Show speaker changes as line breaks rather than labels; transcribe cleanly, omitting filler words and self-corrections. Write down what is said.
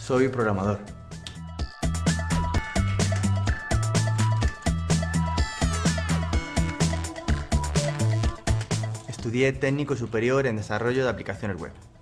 Soy programador. Estudié técnico superior en desarrollo de aplicaciones web.